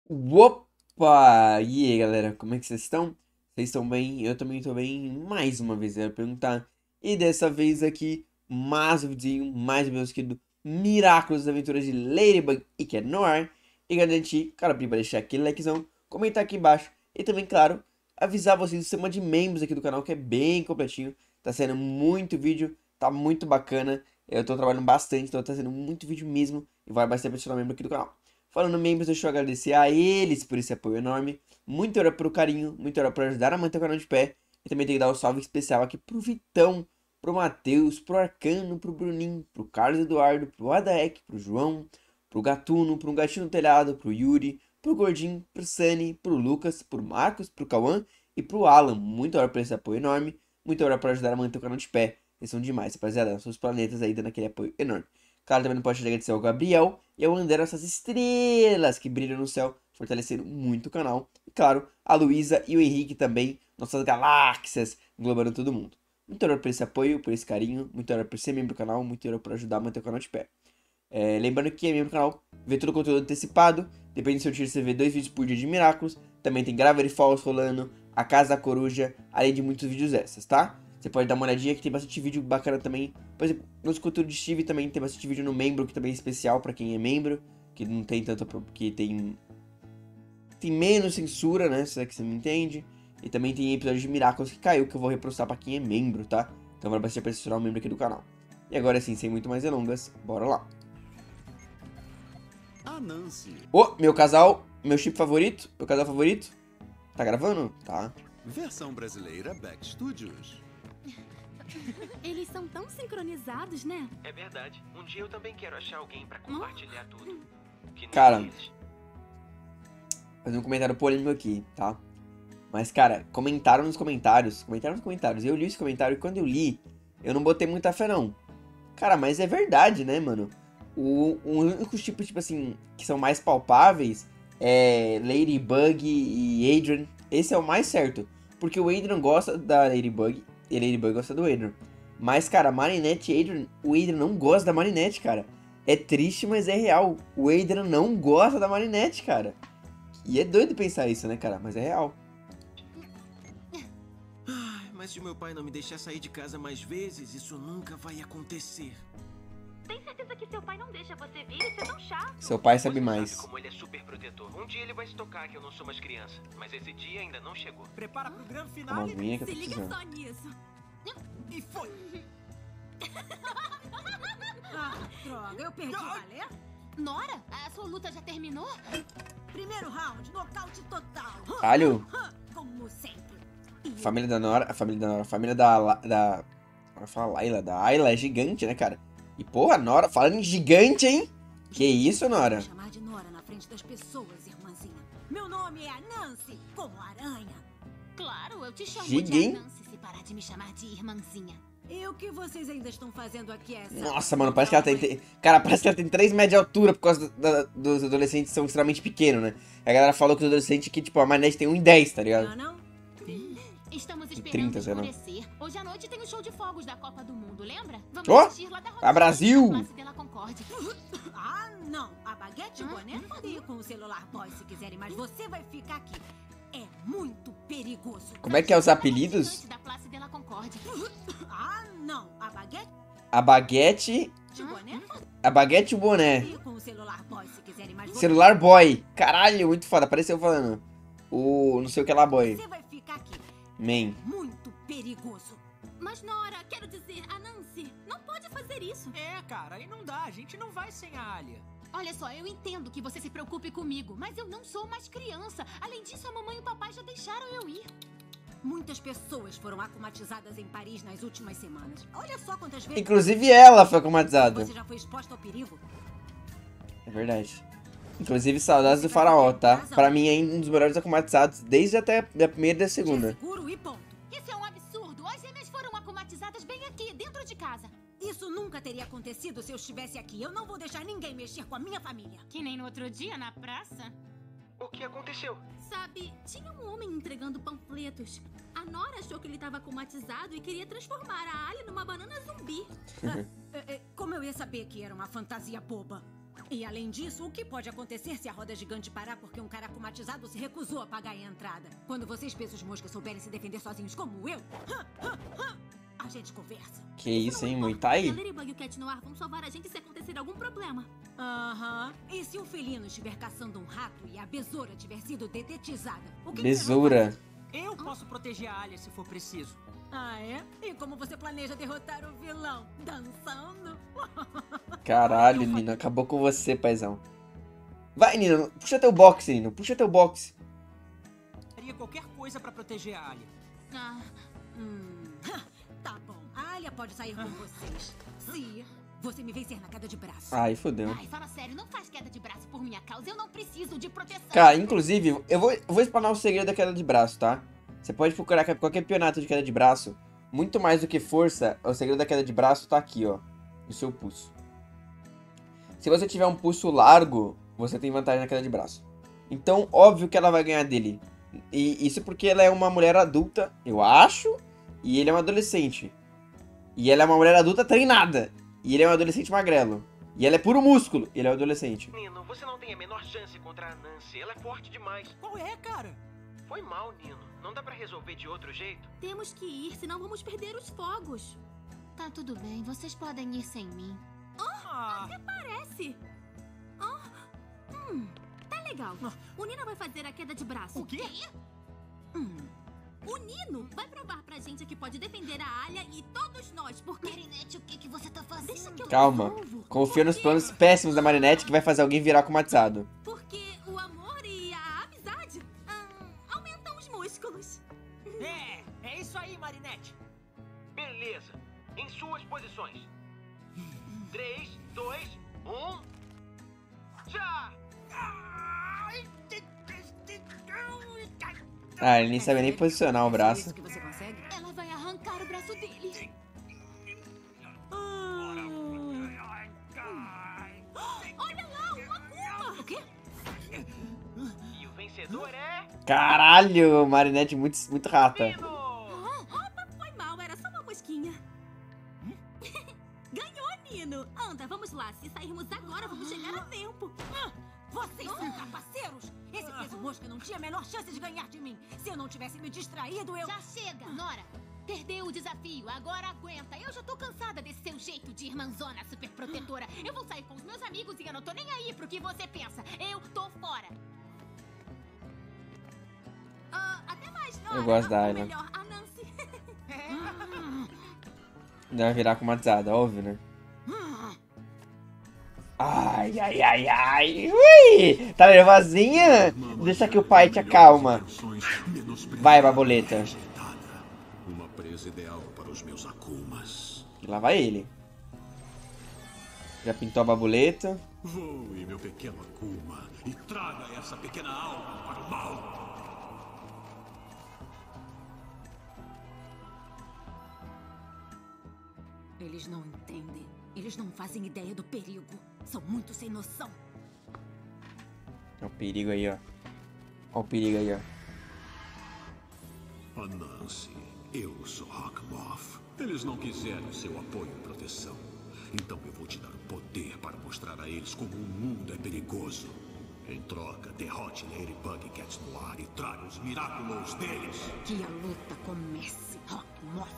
Opa! E aí, galera, como é que vocês estão? Vocês estão bem? Eu também estou bem. Mais uma vez, eu ia perguntar. E dessa vez aqui, mais um videozinho, mais um meus queridos Miraculous Aventuras de Ladybug e Cat Noir. E garantir, cara, para deixar aquele likezão, comentar aqui embaixo. E também, claro, avisar vocês do sistema de membros aqui do canal, que é bem completinho. Tá saindo muito vídeo, tá muito bacana. Eu tô trabalhando bastante, então tá sendo muito vídeo mesmo. E vai bastante pra se tornar membro aqui do canal. Falando membros, deixa eu agradecer a eles por esse apoio enorme. Muito obrigado pelo carinho, muito obrigado por ajudar a manter o canal de pé. E também tem que dar um salve especial aqui pro Vitão, pro Matheus, pro Arcano, pro Bruninho, pro Carlos Eduardo, pro Adaek, pro João, pro Gatuno, pro Gatinho no Telhado, pro Yuri, pro Gordinho, pro Sunny, pro Lucas, pro Marcos, pro Cauã e pro Alan. Muito obrigado por esse apoio enorme. Muito obrigado por ajudar a manter o canal de pé. Eles são demais, rapaziada. São os planetas aí dando aquele apoio enorme. Claro, também não pode agradecer ao Gabriel e ao André, essas estrelas que brilham no céu, fortalecendo muito o canal. E claro, a Luísa e o Henrique também, nossas galáxias, englobando todo mundo. Muito obrigado por esse apoio, por esse carinho, muito obrigado por ser membro do canal, muito obrigado por ajudar a manter o canal de pé. Lembrando que é membro do canal, vê todo o conteúdo antecipado, depende do seu tiro, você vê 2 vídeos por dia de Miraculous, também tem Gravity Falls rolando, a Casa da Coruja, além de muitos vídeos extras, tá? Você pode dar uma olhadinha que tem bastante vídeo bacana também. Por exemplo, nos conteúdos de Steve também tem bastante vídeo no membro, que também é especial pra quem é membro. Que não tem tanto... que tem menos censura, né? Se é que você me entende. E também tem episódios de Miraculous que caiu, que eu vou repostar pra quem é membro, tá? Então vai bastante pra se tornar um membro aqui do canal. E agora sim, sem muito mais delongas, bora lá. A Nancy. Ô, meu casal, meu chip favorito, meu casal favorito. Tá gravando? Tá. Versão brasileira Back Studios. Eles são tão sincronizados, né? É verdade. Um dia eu também quero achar alguém pra compartilhar tudo. Que nem Cara, eles. fazer um comentário polêmico aqui, tá? Mas, cara, comentaram nos comentários. Eu li esse comentário e quando eu li, eu não botei muita fé, não. Cara, mas é verdade, né, mano? O único tipo assim, que são mais palpáveis é Ladybug e Adrian. Esse é o mais certo. Porque o Adrian gosta da Ladybug e a Ladybug gosta do Adrian. Mas, cara, Marinette e Adrian, o Adrian não gosta da Marinette, cara. É triste, mas é real. O Adrian não gosta da Marinette, cara. E é doido pensar isso, né, cara? Mas é real. Mas se o meu pai não me deixar sair de casa mais vezes, isso nunca vai acontecer. Tem certeza que seu pai não deixa você vir? Isso é tão chato. Seu pai sabe Você mais. sabe como ele é super protetor. Um dia ele vai se tocar que eu não sou mais criança. Mas esse dia ainda não chegou. Prepara pro grande Uma final aguinha que eu Se tô liga precisando. só nisso. e foi! Ah, droga, eu perdi o balé. Nora, a sua luta já terminou? Primeiro round, nocaute total. Alho, Como sempre. a família da Nora, a família da Vou falar Layla, da Ayla é gigante, né, cara? E porra, Nora, falando em gigante, hein? Que isso, Nora? Vou chamar de Nora na frente das pessoas, irmãzinha. Meu nome é Nancy, como aranha. Claro, eu te chamo Giguinho. de Nancy se parar de me chamar de irmãzinha. E o que vocês ainda estão fazendo aqui essa... Nossa, mano, parece que ela tem... Cara, parece que ela tem 3 metros de altura por causa dos adolescentes que são extremamente pequenos, né? A galera falou que os adolescentes aqui, tipo, a Marinette tem 1,10, tá ligado? Não, não? Estamos 30, esperando sei lá. escurecer. Hoje à noite tem o show de fogos da Copa do Mundo, lembra? Vamos Ó, assistir lá da a Brasil! da Place de la Concorde. Ah, não. A Baguete Boné pode ir com o celular boy se quiserem, mas você vai ficar aqui. É muito perigoso. Como é que é os apelidos? Da Place de la Concorde. Ah, não. A Baguete A baguete... Boné pode A baguete e o boné. ir com o celular boy se quiserem, mas Celular boy. Caralho, muito foda. Apareceu falando. O não sei o que lá boy. você vai ficar aqui. Man. Muito perigoso. Mas Nora, quero dizer, a Nancy não pode fazer isso. É, cara, aí não dá, a gente não vai sem a Alia. Olha só, eu entendo que você se preocupe comigo, mas eu não sou mais criança. Além disso, a mamãe e o papai já deixaram eu ir. Muitas pessoas foram acumatizadas em Paris nas últimas semanas. Olha só quantas vezes Inclusive ela foi automatizada. você já foi exposta ao perigo. É verdade. Inclusive saudades do faraó, tá? Pra mim é um dos melhores acumatizados desde até a primeira e da segunda. Seguro e ponto. Isso é um absurdo. As gêmeas foram acumatizadas bem aqui, dentro de casa. Isso nunca teria acontecido se eu estivesse aqui. Eu não vou deixar ninguém mexer com a minha família. Que nem no outro dia, na praça. O que aconteceu? Sabe, tinha um homem entregando panfletos. A Nora achou que ele estava acumatizado e queria transformar a Ali numa banana zumbi. Como eu ia saber que era uma fantasia boba? E além disso, o que pode acontecer se a roda gigante parar porque um cara acumatizado se recusou a pagar a entrada? Quando vocês pesos moscas souberem se defender sozinhos como eu, a gente conversa. Que isso, hein? Muay A Thai? Ladybug e o Cat Noir vão salvar a gente se acontecer algum problema. Aham. E se o felino estiver caçando um rato e a besoura tiver sido detetizada? O que Besoura. Eu posso proteger a Alia se for preciso. Ah, é? E como você planeja derrotar o vilão? Dançando? Caralho, Nino. Acabou com você, paizão. Vai, Nino. Puxa teu boxe, Nino. Puxa teu boxe. Faria qualquer coisa pra proteger a Alia. Ah, Tá bom. A Alia pode sair com vocês. Se você me vencer na queda de braço. Ai, fodeu. ai, fala sério, não faz queda de braço por minha causa. Eu não preciso de proteção. Cara, inclusive, eu vou explanar o segredo da queda de braço, tá? Você pode procurar qualquer campeonato de queda de braço. Muito mais do que força, o segredo da queda de braço tá aqui, ó. No seu pulso. Se você tiver um pulso largo, você tem vantagem na queda de braço. Então, óbvio que ela vai ganhar dele. E isso porque ela é uma mulher adulta, eu acho. E ele é um adolescente. E ela é uma mulher adulta treinada. E ele é um adolescente magrelo. E ela é puro músculo. E ele é um adolescente. Nino, você não tem a menor chance contra a Nancy. Ela é forte demais. Qual é, cara? Foi mal, Nino. Não dá pra resolver de outro jeito? Temos que ir, senão vamos perder os fogos. Tá tudo bem, vocês podem ir sem mim. Ah, Parece. Tá legal. O Nino vai fazer a queda de braço. O quê? O Nino vai provar pra gente que pode defender a Alia e todos nós, porque... Marinette, o que você tá fazendo? Deixa que eu Calma. resolvo. Confia nos planos péssimos da Marinette que vai fazer alguém virar comatizado. Porque o amor e a amizade aumentam os músculos. é isso aí, Marinette. Beleza. Em suas posições. 3, 2, 1... Já! Ah, ele nem sabe nem posicionar o É braço. isso que você consegue? Ela vai arrancar o braço dele. Olha lá, uma Akuma! O quê? E o vencedor é... Caralho, Marinette muito rata. Nino! Opa, foi mal, era só uma mosquinha. Ganhou, Nino. Anda, vamos lá. Se sairmos agora, vamos chegar a tempo. Vocês são capaceiros! Esse peso mosca não tinha a menor chance de ganhar de mim. Se eu não tivesse me distraído, eu... Já chega, Nora. Perdeu o desafio, agora aguenta. Eu já tô cansada desse seu jeito de irmãzona super protetora. Eu vou sair com os meus amigos e eu não tô nem aí pro que você pensa. Eu tô fora. Até mais, Nora. Eu gosto da Ou Ayla. melhor, a Nancy. Vai virar comatizada, óbvio, né? Ai, ai, ai, ai. Ui! Tá nervosinha? Deixa que o pai te acalma. Vai, Baboleta. Uma presa ideal para os meus Akumas. E lá vai ele. Já pintou a Baboleta. Voe, meu pequeno Akuma, e traga essa pequena alma para o mal. Eles não entendem. Eles não fazem ideia do perigo. São muito sem noção. Olha o perigo aí, ó. Olha o perigo aí, ó. A Nancy, eu sou Hawkmoth. Eles não quiseram seu apoio e proteção. Então eu vou te dar o poder para mostrar a eles como o mundo é perigoso. Em troca, derrote Ladybug e Cat Noir e traga os Miraculous deles. Que a luta comece, Hawkmoth.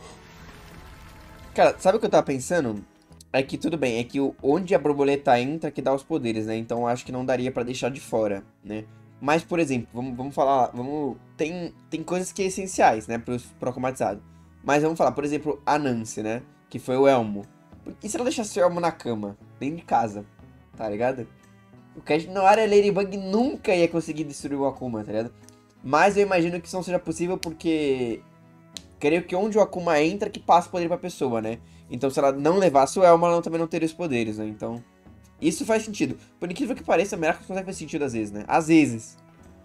Cara, sabe o que eu tava pensando? É que tudo bem, é que onde a borboleta entra que dá os poderes, né? Então eu acho que não daria pra deixar de fora, né? Mas, por exemplo, vamos falar... Tem coisas que é essenciais, né? Pro acomatizado. Mas vamos falar, por exemplo, a Nancy, né? Que foi o Elmo. E se ela deixasse o Elmo na cama? Dentro de casa, tá ligado? O Cat Noir e a Ladybug nunca ia conseguir destruir o Akuma, tá ligado? Mas eu imagino que isso não seja possível porque... Creio que onde o Akuma entra que passa o poder pra pessoa, né? Então se ela não levasse o Elmo, ela também não teria os poderes, né? Então... Isso faz sentido. Por incrível que pareça, a Miraculous consegue fazer sentido às vezes, né? Às vezes.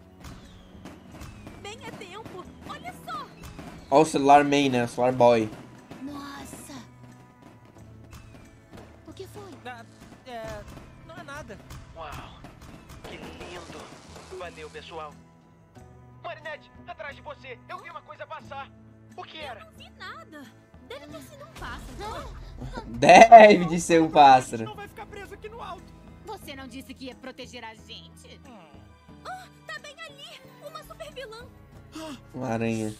Bem a tempo. Olha só. Ó o celular man, né? O celular boy. Nossa. O que foi? Não é nada. Uau, que lindo. Valeu, pessoal. Marinette, atrás de você. Eu vi uma coisa passar. O que era? Não vi nada. Deve ter sido um pássaro. Deve de ser um pássaro. Não vai ficar preso aqui no alto. Você não disse que ia proteger a gente? Tá bem ali. Uma super vilã. Uma aranha.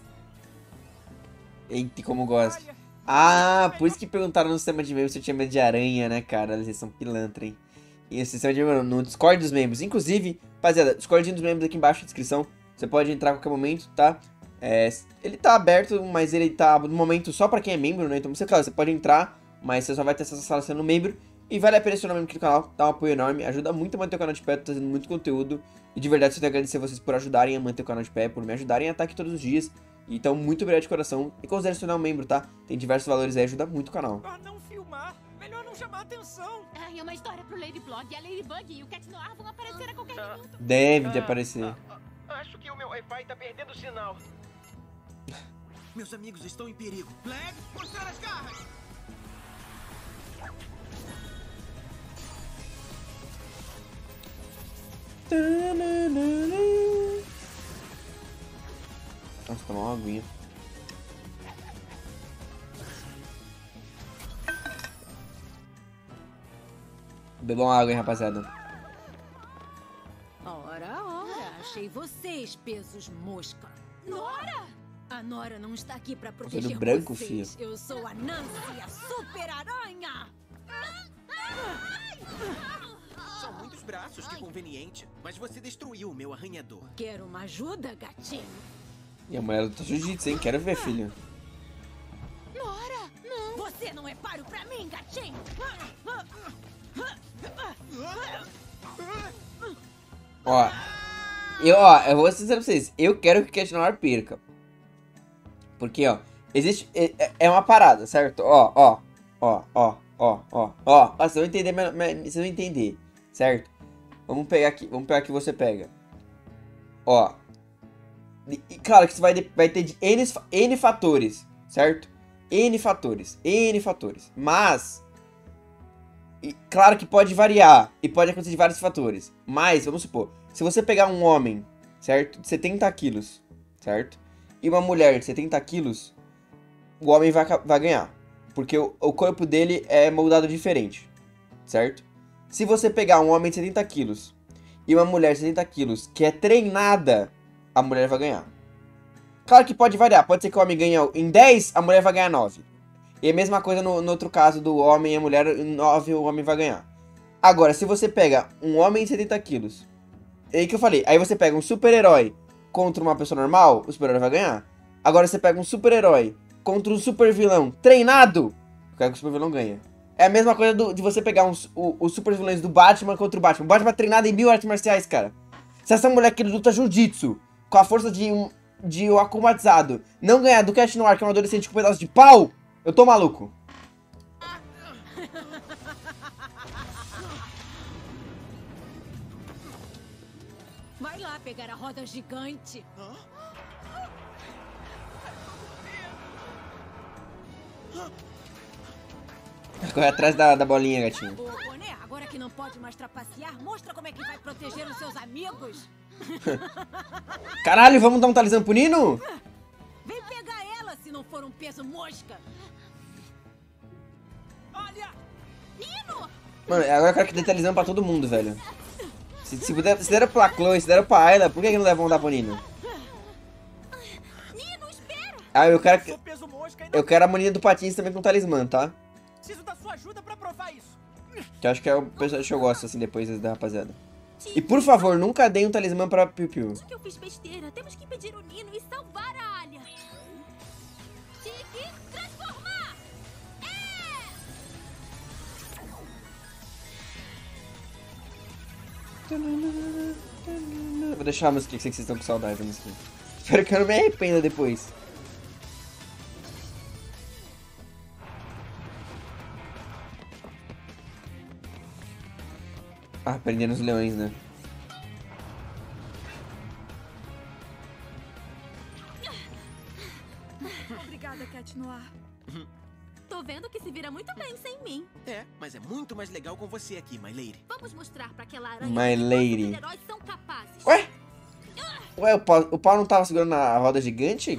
Eita, como gosta. Ah, por isso que perguntaram no sistema de membros se eu tinha medo de aranha, né, cara? Vocês são pilantra, hein? E o sistema de membros no Discord dos membros. Inclusive, rapaziada, Discord dos membros aqui embaixo na descrição. Você pode entrar a qualquer momento, tá? Ele tá aberto, mas ele tá no momento só pra quem é membro, né? Então, claro, você pode entrar, mas você só vai ter essa sala sendo membro. E vale a pena se tornar membro aqui no canal, dá um apoio enorme, ajuda muito a manter o canal de pé, tô trazendo muito conteúdo. E de verdade, eu tenho que agradecer vocês por ajudarem a manter o canal de pé, por me ajudarem a estar aqui todos os dias. Então, muito obrigado de coração. E considere se tornar um membro, tá? Tem diversos valores aí, ajuda muito o canal. Pra não filmar, melhor não chamar atenção. Ai, é uma história pro Ladybug. E a Ladybug e o Cat Noir vão aparecer a qualquer minuto. Deve de aparecer. Acho que o meu Wi-Fi tá perdendo o sinal. Meus amigos estão em perigo. Flag, mostrar as garras! Nossa, tomar uma aguinha. Bebam água, hein, rapaziada. Ora, achei vocês, pesos mosca. Nora! A Nora não está aqui pra do proteger branco, vocês. filho. Eu sou a Nancy, a super aranha. São muitos braços, que conveniente. Mas você destruiu o meu arranhador. Quer uma ajuda, gatinho? E a mulher luta jiu-jitsu, hein? Quero ver, filho. Nora! Não! Você não é páreo pra mim, gatinho. Ó, eu vou ser sincero pra vocês. Eu quero que o Cat Noir perca. Porque, ó, existe... É uma parada, certo? Ó. Vocês vão entender, vocês vão entender, certo? Vamos pegar aqui você pega. Ó. E claro que isso vai ter de N fatores, certo? N fatores. Mas... claro que pode variar e pode acontecer de vários fatores. Mas, vamos supor, se você pegar um homem, certo? De 70 quilos, certo? E uma mulher de 70 quilos, o homem vai ganhar. Porque o corpo dele é moldado diferente, certo? Se você pegar um homem de 70 quilos e uma mulher de 70 quilos que é treinada, a mulher vai ganhar. Claro que pode variar. Pode ser que o homem ganhe em 10, a mulher vai ganhar 9. E a mesma coisa no outro caso do homem e a mulher, em 9 o homem vai ganhar. Agora, se você pega um homem de 70 quilos, é aí que eu falei, aí você pega um super-herói contra uma pessoa normal, o super-herói vai ganhar. Agora você pega um super-herói contra um super-vilão treinado, eu quero que o super-vilão ganha. É a mesma coisa de você pegar os super-vilões do Batman contra o Batman. O Batman é treinado em 1000 artes marciais, cara. Se essa mulher que luta jiu-jitsu com a força de um akumatizado não ganhar do Cat Noir, que é um adolescente com um pedaço de pau, eu tô maluco. Vai lá pegar a roda gigante. Corre atrás da bolinha, gatinho. Ô, boné, agora que não pode mais trapacear, mostra como é que vai proteger os seus amigos. Caralho, vamos dar um talismã pro Nino? Vem pegar ela se não for um peso mosca. Olha! Nino! Mano, agora eu quero que dê talismã pra todo mundo, velho. Se deram pra Chloe, se deram pra Ayla, por que não levam dar pro Nino? Nino, espera! Ah, eu quero, Sou peso mosca e não eu quero a menina do Patins também com talismã, tá? preciso da sua ajuda pra provar isso. Que eu acho que é o personagem que eu gosto, assim, depois da rapaziada. E por favor, nunca deem um talismã pra Piu Piu. Acho que eu fiz besteira. Temos que impedir o Nino e salvar a Alia. Tique, transformar! Vou deixar a música que vocês estão com saudade da música. Espero que eu não me arrependa depois. Ah, prendendo os leões, né? Obrigada, Cat Noir. Tô vendo que se vira muito bem sem mim. É, mas é muito mais legal com você aqui, My Lady. Vamos mostrar pra aquela aranha My que lady. os super-heróis são capazes. Ué? Ué, o pau não tava segurando a roda gigante?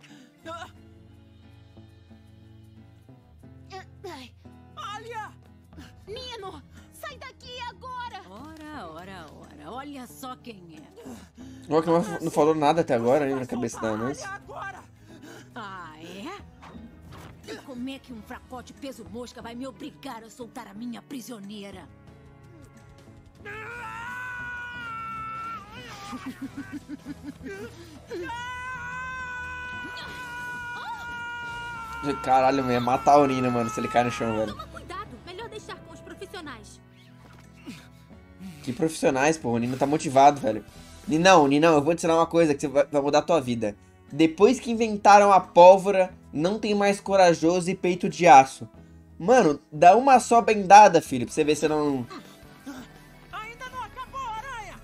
Alia! Olha só quem é. O Rock não falou nada até agora, hein, na cabeça da Nancy. Ah, é? E como é que um fracote peso mosca vai me obrigar a soltar a minha prisioneira? Caralho, ia matar o Nino, mano, se ele cair no chão, velho. Toma cuidado, melhor deixar com os profissionais. Que profissionais, pô, o Nino tá motivado, velho. Ninão, eu vou te ensinar uma coisa que vai mudar a tua vida. Depois que inventaram a pólvora, não tem mais corajoso e peito de aço. Mano, dá uma só bendada, filho, pra você ver se não... Ainda não acabou, Aranha!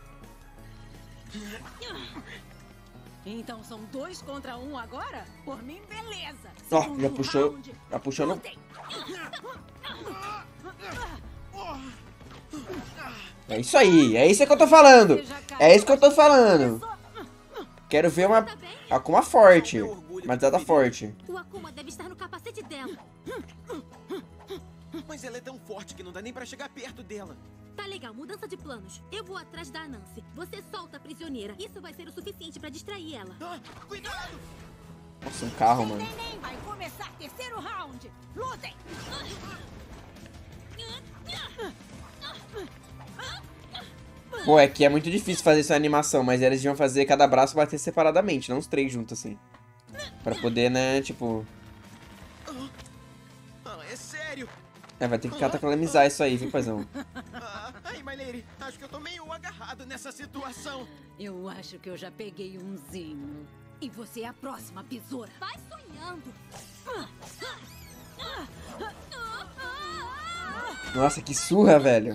Então são 2 contra 1 agora? Por mim, beleza. Ó, Segundo já puxou no... lutem. É isso aí, é isso que eu tô falando. É isso que eu tô falando. Quero ver uma Akuma forte, mas ela tá forte. O Akuma deve estar no capacete dela. Mas ela é tão forte que não dá nem pra chegar perto dela. Tá legal, mudança de planos. Eu vou atrás da Nancy. Você solta a prisioneira. Isso vai ser o suficiente pra distrair ela. Ah, cuidado! Nossa, um carro, mano. Neném, vai começar 3º round. Lutem. Pô, é que é muito difícil fazer essa animação, mas eles iam fazer cada braço bater separadamente, não os 3 juntos, assim. Pra poder, né, tipo... Ah, é sério? É, vai ter que cataclamizar isso aí, viu, paizão? Ai, My Lady, acho que eu tô meio agarrado nessa situação. Eu acho que eu já peguei umzinho. E você é a próxima, besoura. Vai sonhando. Nossa, que surra, velho.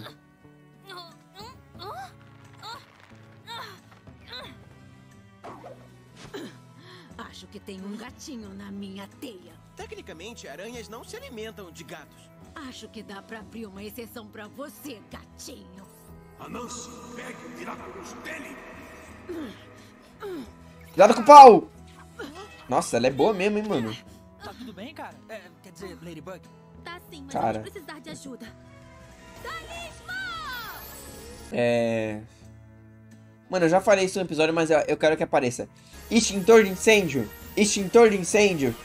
Acho que tem um gatinho na minha teia. Tecnicamente, aranhas não se alimentam de gatos. Acho que dá pra abrir uma exceção pra você, gatinho. Anansi, pegue o Miraculous dele! Cuidado com o pau! Nossa, ela é boa mesmo, hein, mano. Tá tudo bem, cara? Quer dizer, Ladybug? Tá sim, mas Cara. vamos precisar de ajuda. Talismã! Mano, eu já falei isso no episódio, mas eu quero que apareça. Extintor de incêndio! Extintor de incêndio!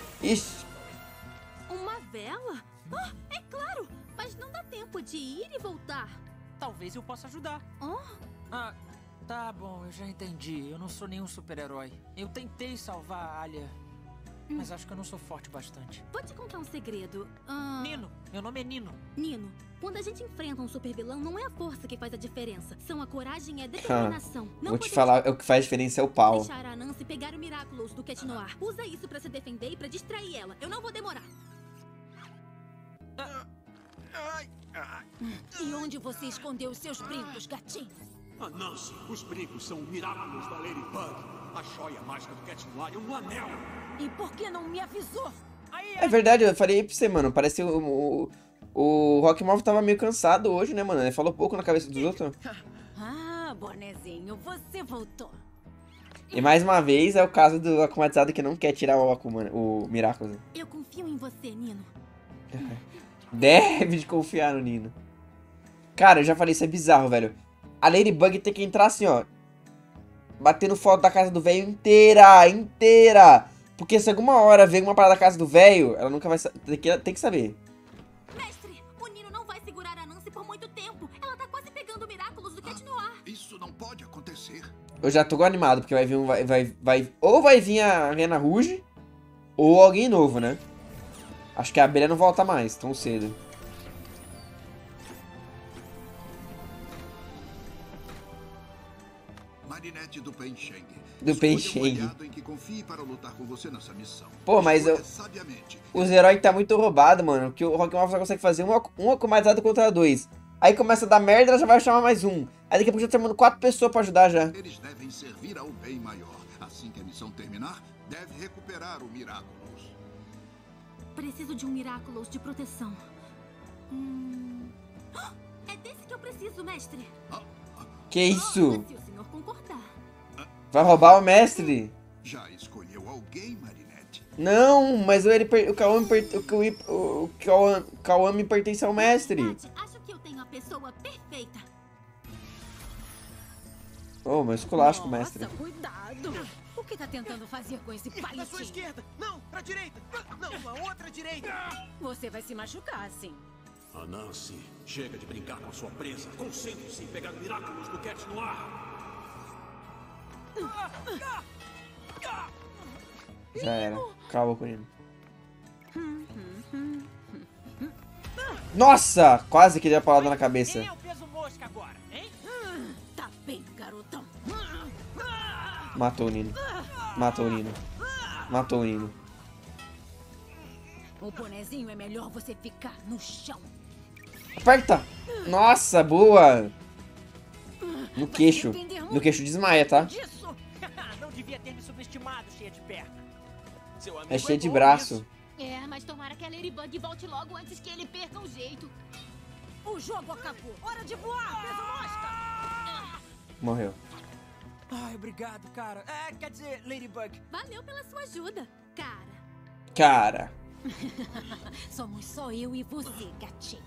Uma vela? Ah, é claro! Mas não dá tempo de ir e voltar. Talvez eu possa ajudar. Oh, Ah, tá bom, eu já entendi. Eu não sou nenhum super-herói. Eu tentei salvar a Alia, mas acho que eu não sou forte bastante. vou te contar um segredo. Nino, meu nome é Nino. Nino, quando a gente enfrenta um super vilão, não é a força que faz a diferença. São a coragem e a determinação. Não Vou te podemos falar, o que faz diferença é o pau. deixar a Nancy pegar o Miraculous do Cat Noir. Usa isso pra se defender e pra distrair ela. Eu não vou demorar. E onde você escondeu os seus brincos, gatinho? Anansi, os brincos são o Miraculous da Ladybug. A joia mágica do Cat Noir é um anel. E por que não me avisou? É verdade, eu falei pra você, mano. Parece o Rockmove tava meio cansado hoje, né, mano? Ele falou pouco na cabeça dos outros. Ah, bonezinho, você voltou. E mais uma vez é o caso do Akumatizado que não quer tirar o Miraculous. Eu confio em você, Nino. Deve de confiar no Nino. Cara, eu já falei, isso é bizarro, velho. A Ladybug tem que entrar assim, ó. Batendo foto da casa do velho inteira. Porque se alguma hora vem uma parada da casa do velho, ela nunca vai tem que saber. Mestre, o Nino não vai segurar a Nancy por muito tempo. Ela tá quase pegando o Miraculous do Cat Noir. Isso não pode acontecer. Eu já tô animado, porque vai vir ou vai vir a Rena Rouge, ou alguém novo, né? Acho que a abelha não volta mais tão cedo. Marinette do Pensheng. Do Escolha Pensheng. um aliado em que confie para lutar com você nessa missão. Pô, mas Escolha eu... sabiamente. Os heróis tá muito roubado, mano. Que o Rockmove só consegue fazer um Akumatizado contra 2. Aí começa a dar merda, ela já vai chamar mais um. Aí daqui a pouco já tá chamando 4 pessoas pra ajudar já. Eles devem servir ao bem maior. Assim que a missão terminar, deve recuperar o Miraculous. Preciso de um Miraculous de proteção. Ah, é desse que eu preciso, mestre. Que isso? Se o senhor concordar. Vai roubar o mestre? Já escolheu alguém, Marinette? Não, mas o Kawami pertence ao mestre. Acho que eu tenho a pessoa perfeita. Oh, meu esculacho com o Nossa, mestre. cuidado. O que tá tentando fazer com esse Na sua palitinho? esquerda! Não, pra direita! Não, a outra direita! Você vai se machucar, assim. Anansi, chega de brincar com a sua presa. Concentre-se em pegar Miraculous do Cat Noir. Já era. Acabou com ele. Nossa! Quase que deu a paulada na cabeça. Quem é o peso mosca agora, hein? Tá bem, garotão. Matou o Nino. Matou o Nino. Matou o Nino. O bonezinho é melhor você ficar no chão. Aperta! Nossa, boa! No queixo. No queixo desmaia, tá? Disso! Não devia ter me subestimado, cheia de perna. Seu amigo É cheio de bom braço. nisso. É, mas tomara que a Ladybug volte logo antes que ele perca o jeito. O jogo acabou. Hora de voar, peso mosca. Morreu. Ai, obrigado, cara. Quer dizer, Ladybug. Valeu pela sua ajuda, cara. Cara. Somos só eu e você, gatinho.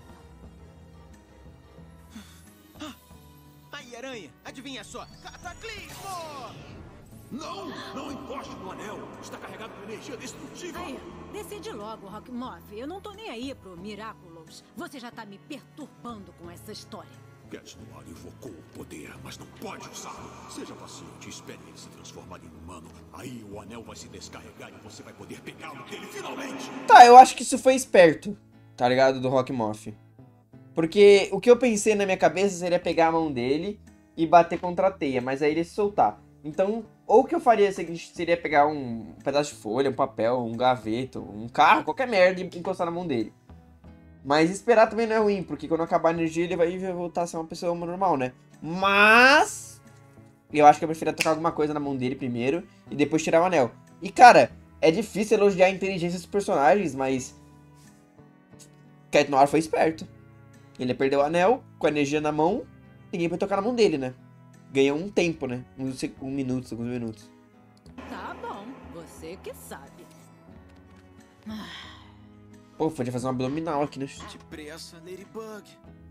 Aí, aranha, adivinha só. Cataclismo! Não! Não encoste no anel! Está carregado com energia destrutiva! Aí, decide logo, Rockmoth. Eu não tô nem aí pro Miraculous. Você já tá me perturbando com essa história. Cat Noir invocou o poder, mas não pode usá-lo. Seja paciente, espere ele se transformar em humano. Aí o anel vai se descarregar e você vai poder pegá-lo dele finalmente! Tá, eu acho que isso foi esperto, tá ligado? Do Rockmoth. Porque o que eu pensei na minha cabeça seria pegar a mão dele e bater contra a teia, mas aí ele se soltar. Então, ou o que eu faria seria pegar um pedaço de folha, um papel, um gaveto, um carro, qualquer merda e encostar na mão dele. Mas esperar também não é ruim, porque quando acabar a energia ele vai voltar a ser uma pessoa normal, né? Mas eu acho que eu preferia tocar alguma coisa na mão dele primeiro e depois tirar o anel. E cara, é difícil elogiar a inteligência dos personagens, mas Cat Noir foi esperto. Ele perdeu o anel, com a energia na mão, ninguém vai tocar na mão dele, né? Ganhou um tempo, né? Alguns minutos. Tá bom, você que sabe. Pô, podia fazer um abdominal aqui, né? Depressa, Ladybug.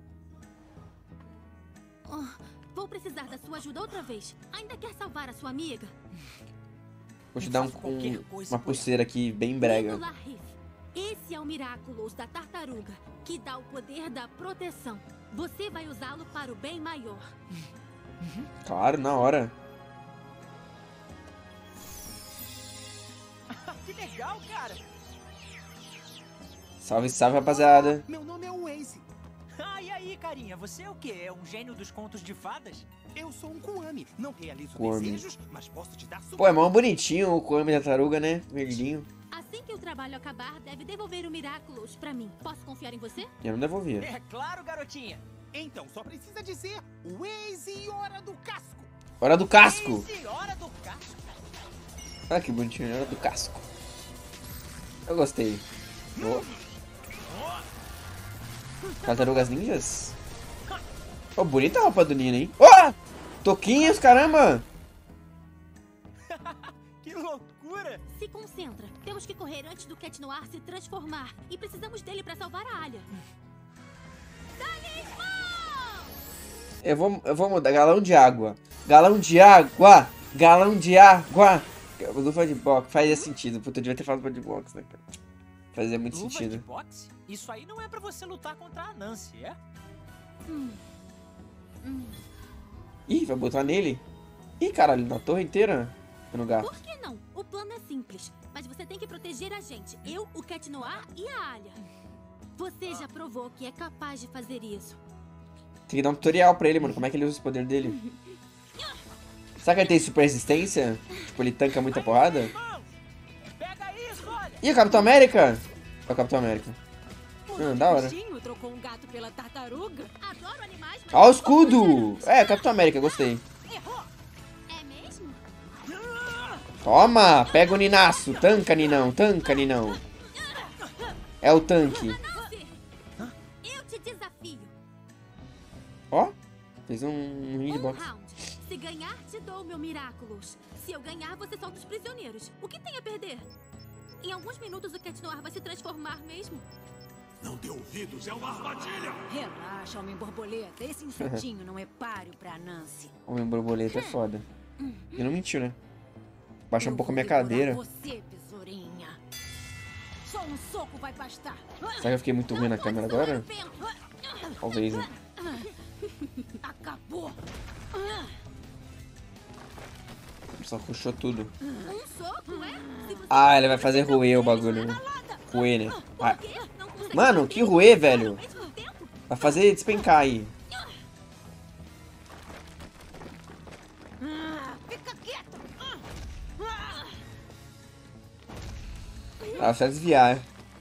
Vou precisar da sua ajuda outra vez. Ainda quer salvar a sua amiga? Vou te dar uma pulseira aqui, bem brega. Nino Larif. Esse é o Miraculous da tartaruga, que dá o poder da proteção. Você vai usá-lo para o bem maior. Claro, na hora. Que legal, cara. Salve, salve, rapaziada. Meu nome é Waze. E aí, carinha, você é o quê? É um gênio dos contos de fadas? Eu sou um Kuami. Não realizo Kuami. desejos, mas posso te dar Pô, é mó bonitinho o Kuami da tartaruga, né? Verdinho. Assim que o trabalho acabar, deve devolver o Miraculous pra mim. Posso confiar em você? Eu não devolvia. É claro, garotinha. Então, só precisa dizer Waze Hora do Casco. Hora do casco. Esse, hora do casco. Ah, que bonitinho, hora do casco. Eu gostei. Boa. Tartarugas ninjas? Pô, bonita a roupa do Nino, hein? Ó! Toquinhos, caramba! Que loucura! Se concentra. Temos que correr antes do Cat Noir se transformar. E precisamos dele pra salvar a Alia. Eu vou mudar. Galão de água. Galão de água! Galão de água! Luva de boxe. Fazia sentido. Puta, eu devia ter falado de boxe, né, cara? Fazia muito Luva sentido. de boxe? Isso aí não é pra você lutar contra a Nancy, é? Ih, vai botar nele? Ih, caralho, na torre inteira? No gato. Por que não? O plano é simples. Mas você tem que proteger a gente. Eu, o Cat Noir e a Alia. Você já provou que é capaz de fazer isso. Tem que dar um tutorial pra ele, mano. Como é que ele usa o poder dele? Será que ele tem super resistência? Tipo, ele tanca muita porrada? Pega isso, olha! Ih, o Capitão América! É o Capitão América. Da hora. O bichinho trocou um gato pela tartaruga. Adoro animais, mas... Ó, o escudo! É, Capitão América, gostei. Errou! É mesmo? Toma! Pega o Ninaço! Tanca, Ninão! Tanca, Ninão! É o tanque. Nancy! Eu te desafio. Ó, fez um hitbox. round. Se ganhar, te dou o meu Miraculous. Se eu ganhar, você solta os prisioneiros. O que tem a perder? Em alguns minutos, o Cat Noir vai se transformar mesmo. Não dê ouvidos, é uma armadilha! Relaxa, homem borboleta. Esse insetinho não é páreo pra Nancy. Homem borboleta é foda. E não mentiu, né? Baixa um Eu pouco a vou minha devorar cadeira. Você, besourinha. Só um soco vai bastar. Será que eu fiquei muito ruim na câmera agora? Talvez, né? Acabou. Só rushou tudo. Um soco, é? Se você Ah, ele vai fazer roer o bagulho, né? Roer, né? Ah. não consegue Mano, que roer, velho. ao mesmo tempo? Vai fazer despencar aí. Fica quieto. Ah, só desviar.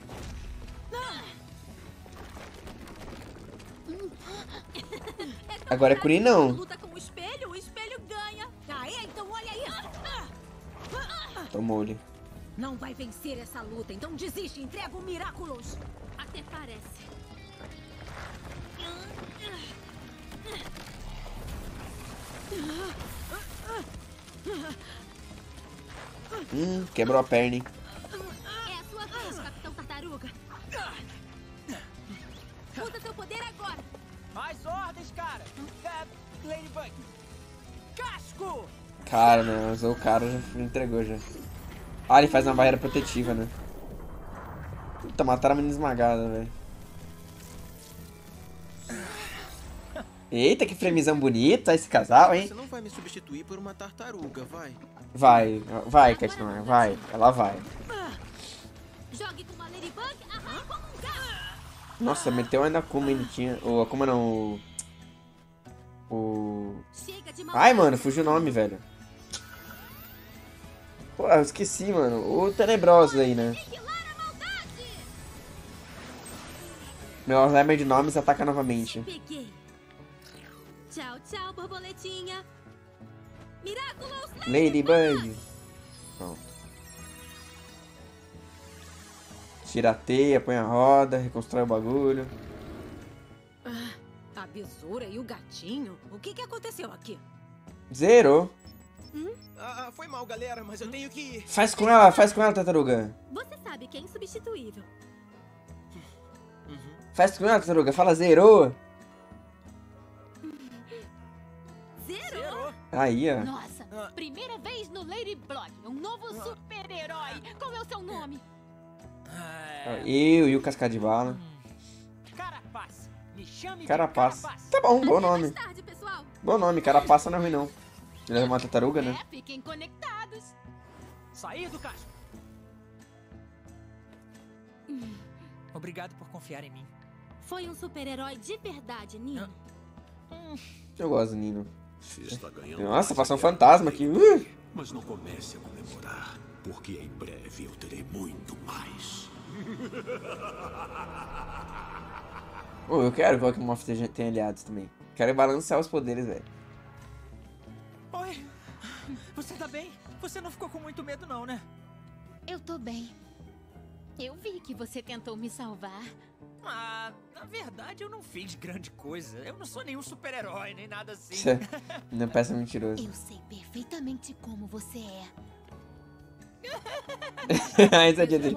Agora é Kurin não. Luta com o espelho ganha. Aí, então olha isso. Tomou-lhe. Não vai vencer essa luta, então desiste. Entrega o Miraculous. Até parece. Quebrou a perna, hein? É a sua vez, Capitão Tartaruga. Usa seu poder agora. Mais ordens, cara. Ladybug. Casco! Cara, né? Usou o cara, já entregou já. Ah, ele faz uma barreira protetiva, né? Puta, mataram a menina esmagada, velho. Eita, que fremizão bonito esse casal, hein? Você não vai me substituir por uma tartaruga, vai? Vai, Cat Noir, vai. Ela vai. Jogue com uma Ladybug, arranhe como um gato. Nossa, meteu ainda a Akuma, ele tinha... O Akuma não, o... Chega de Ai, mano, fugiu o nome, velho. Pô, eu esqueci, mano. O Tenebroso aí, né? Aniquilar a maldade. Meu Alzheimer de nomes ataca novamente. Peguei. Tchau, tchau, borboletinha. Miraculous Ladybug. Pronto. Tira a teia, põe a roda, reconstrói o bagulho. A besoura e o gatinho? O que aconteceu aqui? Zerou. Foi mal, galera, mas eu tenho que ir. Faz com ela, tartaruga. Você sabe que é insubstituível. Faz com ela, tartaruga. Fala, zerou. Zero? Aí, ó. Nossa, primeira vez no Lady Blood, um novo super-herói. Qual é o seu nome? Eu e o Cascade de Bala. Carapaça. Me chame Carapaça. de Carapaça. Tá bom, bom nome. Mais tarde, pessoal. Bom nome, Carapaça não é ruim, não. Ele é uma tartaruga, né? Fiquem conectados. Sair do casco. Obrigado por confiar em mim. Foi um super-herói de verdade, Nino. Eu gosto do Nino. Se está ganhando Nossa, mais passou um até fantasma agora, aqui. Mas não comece a comemorar, porque em breve eu terei muito mais. Pô, eu quero que o Rockmoth tenha aliados também. Quero balancear os poderes, velho. Oi. Você tá bem? Você não ficou com muito medo, não, né? Eu tô bem. Eu vi que você tentou me salvar. Na verdade, eu não fiz grande coisa. Eu não sou nenhum super-herói, nem nada assim. Não peça mentiroso. Eu sei perfeitamente como você é. Essa é dele.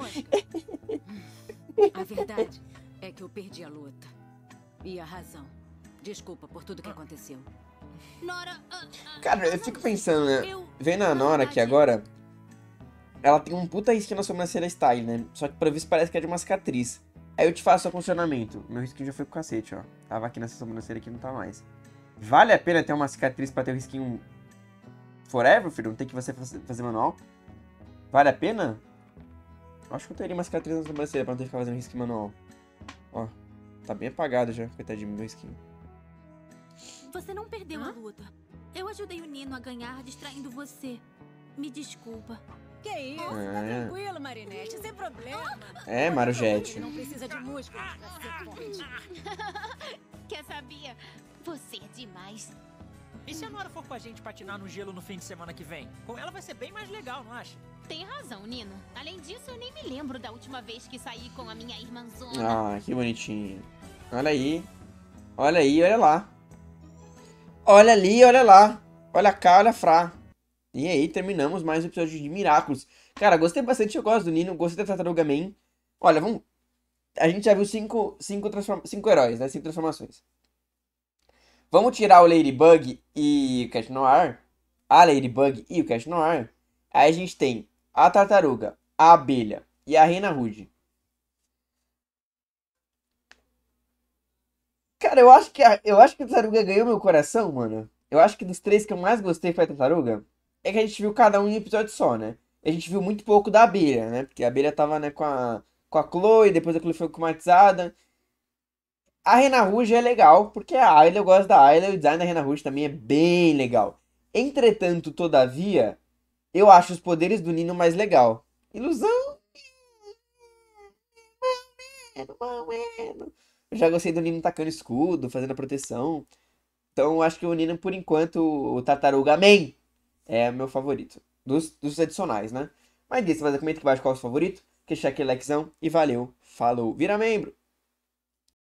A verdade é que eu perdi a luta. E a razão. Desculpa por tudo que aconteceu. Nora... Cara, eu fico pensando, né? Vendo a Nora aqui agora, ela tem um puta risquinho na sobrancelha style, né? Só que pra visto parece que é de uma cicatriz. Aí eu te faço o funcionamento. Meu risquinho já foi pro cacete, ó. Tava aqui nessa sobrancelha aqui, não tá mais. Vale a pena ter uma cicatriz pra ter o risquinho forever, filho? Não tem que você fazer manual? Vale a pena? Acho que eu teria uma cicatriz na sobrancelha pra não ter que ficar fazendo risquinho manual. Ó, tá bem apagado já, coitadinho do meu risquinho. Você não perdeu a luta. Eu ajudei o Nino a ganhar distraindo você. Me desculpa. Que isso? Tá tranquilo, Marinette, sem problema. É, Marujete. Não precisa de músculo pra ser forte. Quer saber? Você é demais. E se a Nora for com a gente patinar no gelo no fim de semana que vem? Com ela vai ser bem mais legal, não acha? Tem razão, Nino. Além disso, eu nem me lembro da última vez que saí com a minha irmãzona. Ah, que bonitinho. Olha aí. Olha aí, olha lá. Olha ali, olha lá. Olha cá, olha frá. E aí, terminamos mais um episódio de Miraculous. Cara, gostei bastante, eu gosto do Nino, gostei da Tartaruga Man. Olha, vamos... A gente já viu cinco heróis, né? 5 transformações. Vamos tirar o Ladybug e o Cat Noir. A Ladybug e o Cat Noir. Aí a gente tem a Tartaruga, a Abelha e a Reina Ruge. Cara, eu acho que a Tartaruga ganhou meu coração, mano. Eu acho que dos três que eu mais gostei foi a Tartaruga. É que a gente viu cada um em um episódio só, né? A gente viu muito pouco da Abelha, né? Porque a Abelha tava, né, com a Chloe, depois a Chloe foi comatizada. A Reina Rouge é legal, porque a Ayla, eu gosto da Ayla e o design da Reina Rouge também é bem legal. Entretanto, todavia, eu acho os poderes do Nino mais legal. Ilusão, eu já gostei do Nino tacando escudo, fazendo a proteção. Então, eu acho que o Nino, por enquanto, o Tartaruga Man é meu favorito. Dos adicionais, né? Mas disso, mas comenta aqui embaixo qual é o seu favorito. Que cheque likezão e valeu. Falou, vira membro!